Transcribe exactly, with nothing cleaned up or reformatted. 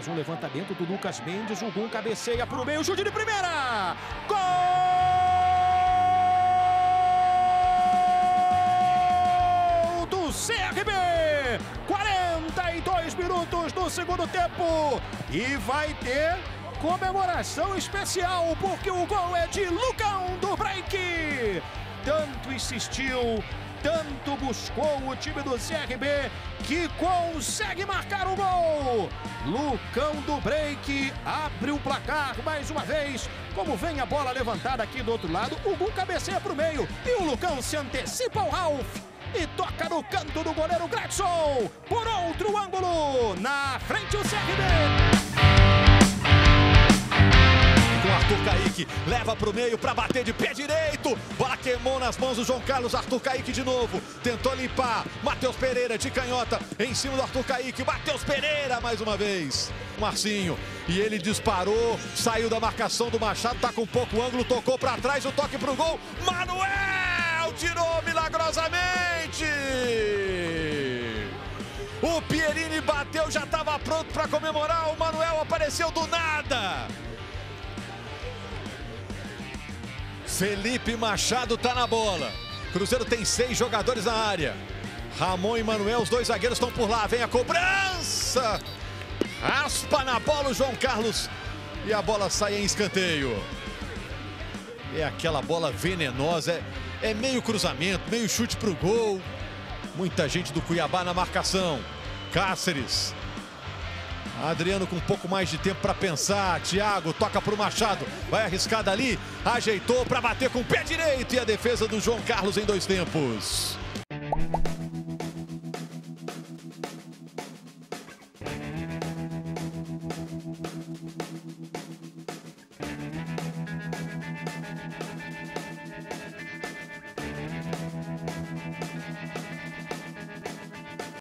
faz um levantamento do Lucas Mendes, o Gum cabeceia para o meio, chute de primeira! Gol do C R B! quarenta e dois minutos do segundo tempo e vai ter comemoração especial porque o gol é de Lucão do Break. Tanto insistiu, tanto buscou o time do C R B que consegue marcar o gol. Lucão do Break abre o placar mais uma vez. Como vem a bola levantada aqui do outro lado, o Gum cabeceia para o meio e o Lucão se antecipa ao Ralf e toca no canto do goleiro Gretson. Por outro ângulo, na frente o C R B. Com Arthur Kaique, leva para o meio para bater de pé direito. Bola queimou nas mãos do João Carlos. Arthur Kaique de novo, tentou limpar. Matheus Pereira de canhota em cima do Arthur Kaique. Matheus Pereira mais uma vez. Marcinho, e ele disparou, saiu da marcação do Machado, tá com pouco ângulo, tocou para trás, o toque pro gol. Manuel tirou milagrosamente. O Pierini bateu, já estava pronto para comemorar. O Manuel apareceu do nada. Felipe Machado tá na bola. Cruzeiro tem seis jogadores na área. Ramon e Manuel, os dois zagueiros estão por lá. Vem a cobrança. Raspa na bola o João Carlos. E a bola sai em escanteio. É aquela bola venenosa. É, é meio cruzamento, meio chute pro gol. Muita gente do Cuiabá na marcação. Cáceres. Adriano com um pouco mais de tempo para pensar. Thiago toca para o Machado. Vai arriscar dali. Ajeitou para bater com o pé direito. E a defesa do João Carlos em dois tempos.